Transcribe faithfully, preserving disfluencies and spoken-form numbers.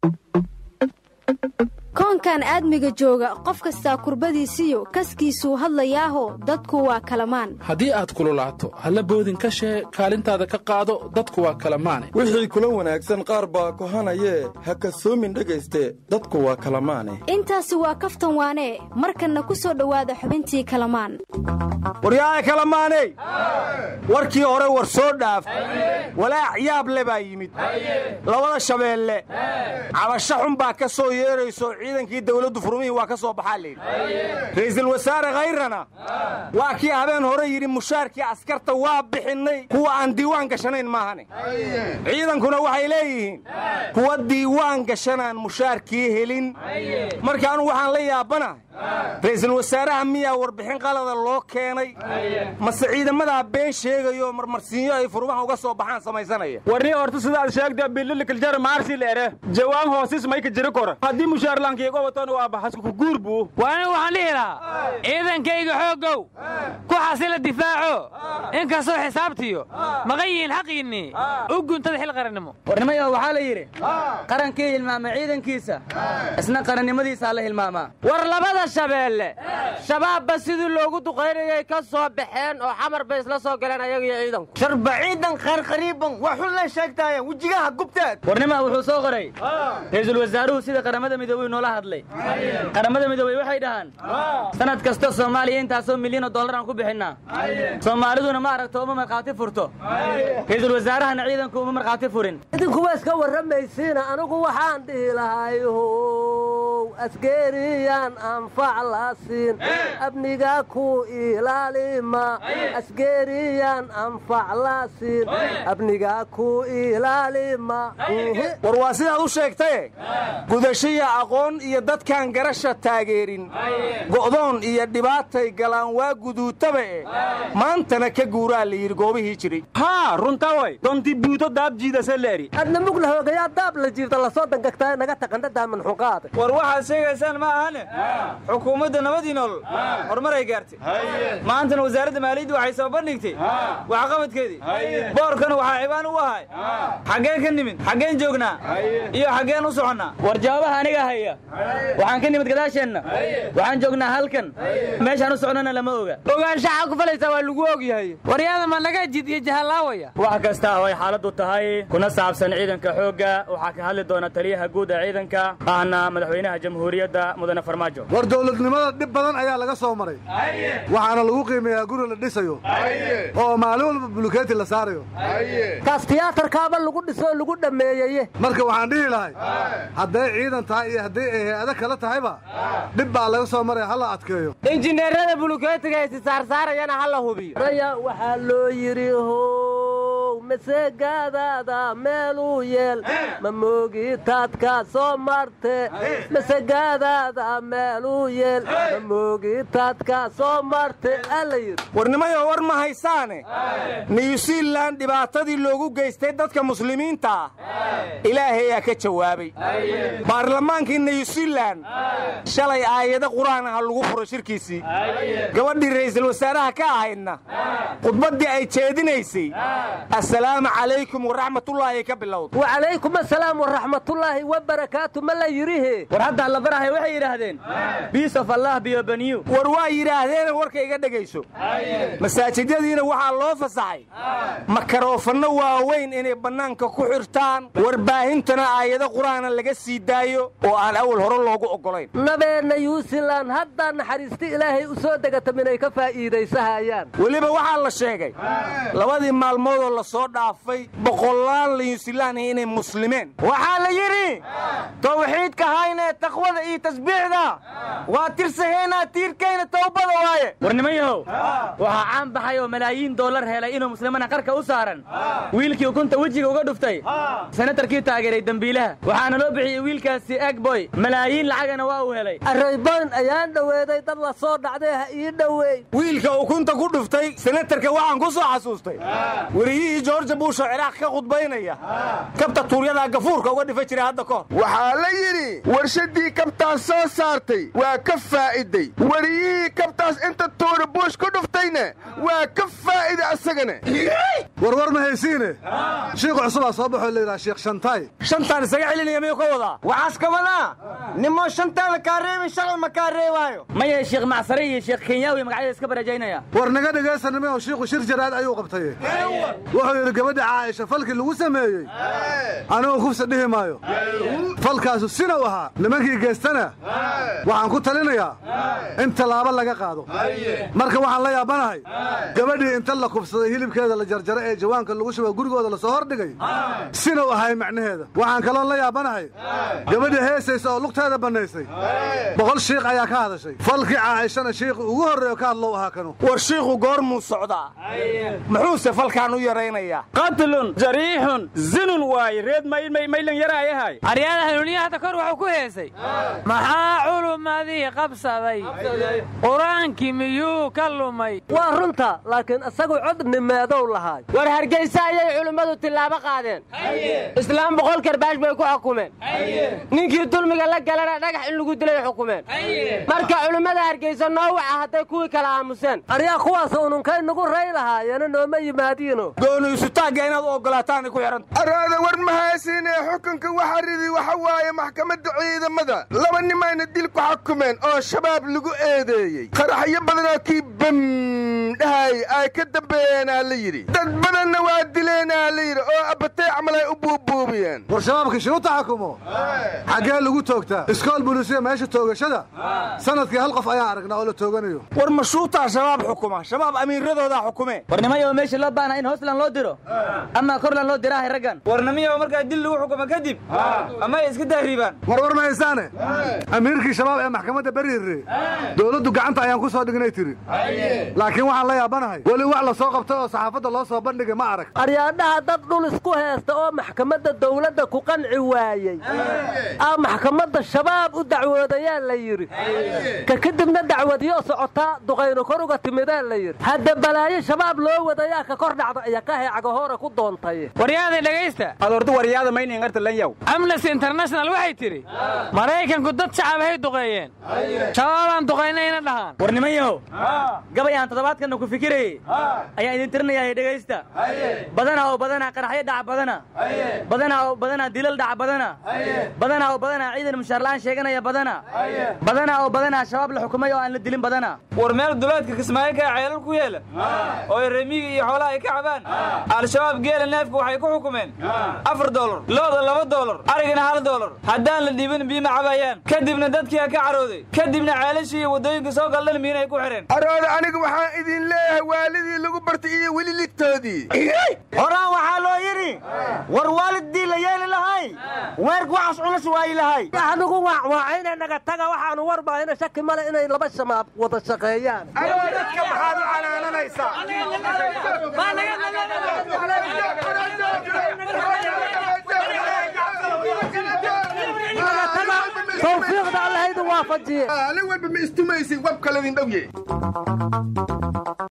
koonkan aadmiga jooga qof kasta kurbadiisiyo kaskiisuu hadlayaaho dadku waa kalamaan haddii aad kululaato halla boodin ka shee kaalintaada ka qaado dadku waa kalamaane wixii kula wanaagsan qaar baa kohanayee ha kasoomin dhegayste dadku waa kalamaane intaasi waa kaftan waanee markanna ku soo dhowaada xubintii kalamaan waryaaya kalamaaney warkii hore war soo dhaaf walaac yaab le baa yimid labada shabeelle cabasho xun baa ka soo yeerayso ciidankii dawladdu furmihii waa ka soo baxaa leeyidhi ra'iisul wasaare khayrana waa kii habeen hore yidhi mushaarkii askarta waa bixinnay kuwa aan diiwaan gashanayn maahane ciidankuna waxay leeyihiin kuwa diiwaan gashanaan mushaarkii helin marka anugu waxaan la yaabanahay ra'iisul wasaaraha miyaa warbixin qalada loo keenay mase ciidamadaa been sheegayo marmarsiinyo ay furmaha uga soo baxaan samaysanaya warni horta sidaad sheegtay bililkiljar maarsi leere jawaan hoosis mayka jiri kora haddii mushaar laankiiga watan waa baxas ku guurbu waana waxaan dhihi lahaa ciidankayga xoogow ku xasila difaaco inkastoo xisaabtiyo maqan yihiin xaqiinnii u guntada xil qarannimo warnimayo waxaa la yidhi qarankii hilmaama ciidankiisa isna qarannimadiisaa la hilmaamaa war labada shabeelle shabaabba sidii loogu duqaynayay ka soo baxeen oo xamar bay isla soo galeen ayaga iyo ciidanku sharba ciidan qarqariiban wax xun la sheegtaya wajigaha gubteed warnima wuxuu soo qoray ra'iisul wasaaruhu sida qaramada midoobay noola hadlay qaramada midoobay waxay dhahaan sanad kasta Soomaaliya intaasoo milyan oo dollar aan ku bixinaa Soomaaliduna ma aragto uma marqaati furto ra'iisul wasaaraha ciidanku uma marqaati furin idinku waa iska waramaysiina anigu waxaan dhihi lahaay askariyan anfac laasin abniga ku ilaalima askariyan anfac laasin abniga ku ilaalima war waa sidaad u sheegtay gudashiya aqoon iyo dadkan garasha taageerin go'doon iyo dhibaatay galaan waa guduutaba maantana ka guuraa la yiri goobihii jiray ha runta way donti buuto daab jiidasa leeri adna mugla hoogaya daab la jiirta la soo dangagtaa naga taqanda daaman xuqaad war waxa sheegaysaan ma ahane xukuumadda nabadii nool horumar ay gaartay maantana wasaaradda maaliyadda waxay soo bandhigtay waxa qabadkeedii boorkana waxa cibaan u ahay xageen ka nimid xageen joognaa iyo xageen u soconnaa war jawaabaha aniga haya waxaan ka nimid gadaasheenna waxaan joognaa halkan meeshaan u socnana lama oga ogaanshaha ku falaysa waa lagu ogyahay waryaada ma naga jid iyo jahalaawaya wax kasta oo ay xaaladdu tahay kuna saabsan ciidanka xoogga waxaa ka hadli doona taliyaha guud ee ciidanka ahna madaxweynaha jamhuuriyadda mudane farmaajo war dawladnimada dhib badan ayaa laga soo maray waxaana lagu qiimeeyaa guri la dhisayo oo maalin walba bulukeeti la saarayo kaas tiyaatarkaaba lagu dhiso lagu dhameeyay marka waxaan dhihi lahay hadday ciidan tahay iyo hadday ay hay'ado kala tahayba dhib baa laga soo maray hala adkeeyo injineerada bulukeetiga ay saar saarayana hala hubiyo raya waxa loo yiri hoo masagaadada meelu yeel ma moogi taadka soo marte masagaadada meelu yeel ma moogi taadka soo marte alayir warnimayo war ma haysaane New Zealand dhibaatadii loogu geystay dadka muslimiinta ilaahay ayaa ka jawaabay baarlamaankii New Zealand shalay aayada quraan ah lagu furo shirkiisii gabadhii ra'iisul wasaaraha ka ahaydna khudbadii ay jeedinaysay assalaamu calaykum wa rahmatullaahi ka bilowd wa calaykum assalaam wa rahmatullaahi wa barakaatu ma la yirihe war hadda la barahay waxay yiraahdeen peace of Allah be upon you war waa yiraahdeen warka iga dhageyso masaajidadiina waxa loo fasaxay makaroofano waaweyn inay banaanka ku xirtaan warbaahintana aayada quraana laga sii daayo oo aan awal hore loogu ogolayn nabeena New Zealand hadda naxariisti ilaahay u soo degataminay ka faa'iideysahayaan waliba waxa la sheegay labadii maalmood oo la soo dhaafay boqolaal New Zealand inay muslimeen waxa la yiri tawxiidka hayna taqwada iyo tasbiixda waa tirsaheena tiirkeena tawbada waaye warnimayo waxa caan baxay oo malaayiin dollar helay inuu muslimana qarka u saaran wiilkii ukunta wajiga uga dhuftay senatarkii taageeray dambiilaha waxaana loo bixiyay wiilkaasi egg boy malaayiin lacagana waa uu helay arayban ayaan dhaweeday dad la soo dhacday ha ii dhaweey wiilka ukunta ku dhuftay senatarka waxaan ku soo xasuustay wariyihii george bush oo ciraaq ka khudbaynaya kabta tuuryada gafuurka uga dhifay jiray hadda kahor waxaa la yidhi warshadii kabtaas soo saartay waa ka faa'iday wariyihii kabtaas inta tuuri buush ku dhuftayna waa ka faa'iday asagana warwar ma haysiine shiikh cusubaa soo baxoo la yidhaha sheekh shantaay shantaan isaga celinaya miyuu ka wadaa waxaas ka wadaa nimoo shantaada kaa reebin sharci ma kaa reebaayo maya sheekh macsare iyo sheekh kenyaawi magacyada iska barajaynaya war naga dhegaysanime oo shiikhu shir jaraad ayuu qabtay wuxuu yidhi gabadha caaisha falkii lagu sameeyey anigu kufsa dhihi maayo falkaasu sina u ahaa nimankii geestana waxaan ku talinayaa in tallaabo laga qaado marka waxaan la yaabanahay gabadhii inta la kufsaday hilibkeeda la jarjara ee jawaanka lagu shuba gurigooda la soo hordhigay sina u ahay macnaheeda waxaan kaloon la yaabanahay gabadhii heesaysa oo lugteeda bannaysay boqol shiikh ayaa ka hadashay falkii caaishana shiikhu ugu horreeyo ka hadlow ahaa kanu war shiikhu goormuu socdaa muxuuse falkaan u yaraynayaa qatlun jariixun zinun waaye reed maylan yaraayahay aryaada hanuuniya hadda kor wuxuu ku heesay maxaa culumadii qabsaday qur-aankii miyuu ka lumay waa runta laakiin isagu cod nimeedow lahaay war hargeysa ayay culimmadu tillaabo qaadeen islaam boqol karbaash bay ku xukumeen ninkii dulmiga la galana dhagax in lagu dilay xukumeen marka culimmada hargeysa noo waca hadday kuwii kala aamuseen aryaa kuwaas ununkay nagu ray lahaayeena nooma yimaadiino gooniyusutaagga inaad u oggolaataan ku xidhan araada war mahaysiinee xukunka waxa ridi waxa waaye maxkamadda ciidamada laba nimayna dil ku xukumeen oo shabaab lagu eedeeyey qaraxyo badanoo kii bam dhahay ay ka dambeeyeenaa la yidhi dad badanna waa dileenaa la yidhi oo abbatay camal ay u buubuubiyeen war shabaabka shinu taxakumo xaggee lagu toogtaa iskool bulisiya meesha toogashada sanadkii hal qof ayaan aragnaa oo la tooganayo war mashuutaa shabaab xukuma shabaab amiiradoodaa xukume warnimayo meesha loo baahna in hooslan loo diro ama korlan loo diraahay raggan warnimiyo markaa dil lagu xukumo kadib ama ay iska tahriibaan war war mahaysaane amiirkii shabaab ee maxkamadda beriirre dowladdu gacanta ayaan ku soo dhignay tiri laakiin waxaan la yaabanahay weli wax la soo qabtay oo saxaafadda loo soo bandhigay ma arag aryaadhaha dad dhul isku heesta oo maxkamadda dawladda ku qanci waayey aa maxkamadda shabaab u dacwoodayaa la yidhi ka kadibna dacwadyo socotaa duqayno kor uga timidaa la yidhi hadda balaayo shabaab loo wadayaa ka kor dhacda iyo ka heecaga hore ku doontay waryaada dhegaysta adordu waryaada maynin arta lan yaw amnesty international waxay tiri maraykanku dad shacab hay duqeeyeen shabaabaan duqaynayna dhahaan warnimayo gabay aan toddobaadkanna ku fikirayey ayaa idin tirinayaa dhegaysta badanaa oo badanaa qaraxyo dhaca badana badanaa oo badanaa dilal dhaca badana badanaa oo badanaa ciidan mushaarla'aan sheeganaya badana badanaa oo badanaa shabaab la xukumay oo aan la dilin badana war meel duleedka kismaayo kaa ceelal ku yeela oo remiga iyo xoolaha ay ka cabaan al-shabaab geela neefka waxay ku xukumeen afar dolar looda laba dolar arigana hal dolar haddaan la dhiibin biima cabayaan kadibna dadkii ka carooday kadibna ceelashii iyo waddooyinka soo galdhan miin ay ku xidheen arooda aniga waxaan idin leeyahay waalidii lagu bartay iyo weli ligtoodii horaan waxaa loo yidhi war waaliddii la yeeli lahay weerku waxaas culus waayi lahay anigu waacwaacayna naga taga waxaanu warbaahina shaki male inay laba shamaab wada shaqeeyaan dadka maxaad u canaananaysaa tawfiiqda allahaydu waafajiye aalin walba ma istumaysin wabkaladin dhowye